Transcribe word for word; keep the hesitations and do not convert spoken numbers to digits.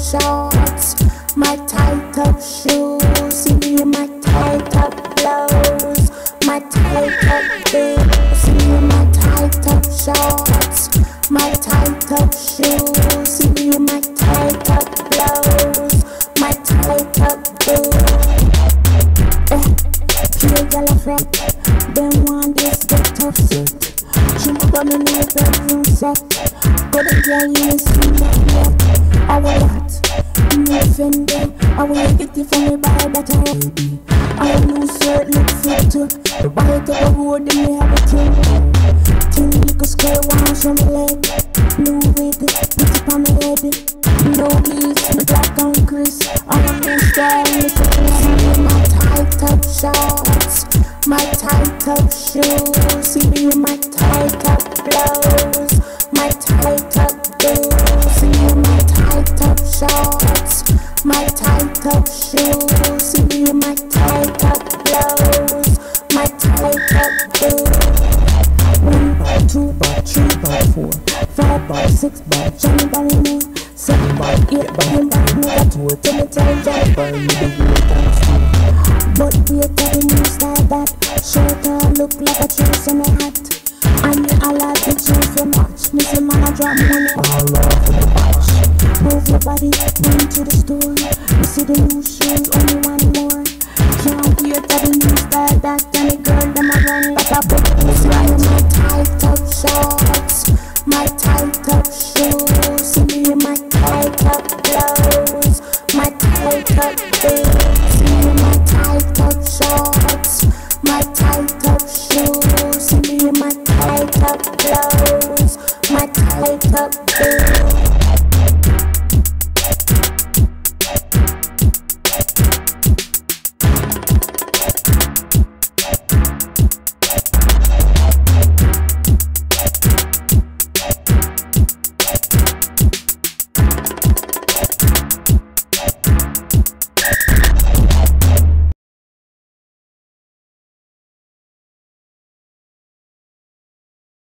shorts, my tight up shoes. See me in my tight up blouse, my tight up boots. See me in my tight up shorts, my tight up shoes. See me in my tight up blouse, my tight up boots. Eh, pure girl a fret, them want this get tough set. She ma come in my bedroom set, but the girl you see me yet. I will not, me offended. I will get it from me by that I baby. I lose certain look fit to the bite of the road, then me have a thing. Thing little skirt, wash on my leg. Blue wig, put it on my head. No bleach, me black and Chris. I'm a new style, little girl. My tight up shorts, my tight up shoes. See me in my tight up blouse, my tight up boots. See me in my tight up shorts, my tight up shoes. See me in my tight up blouse, my tight up boots. One bar, two bar, three bar, four, five bar, six bar, Johnny Barry, seven bar, eight bar, one bar, mega tour. Tell me, tell me, Johnny Barry, you the real dance. But wait till the new style that shirt uh, look like a juice on a hat. And me all out the juice for match. Me say man I drop money all over the batch. Move your body, run to the store. You see the new shoes, only one more. Can't wait till the new style that any girl them a run like a book. See me in my tight up shorts, my tight up shoes. See me in my tight up blouse, my tight up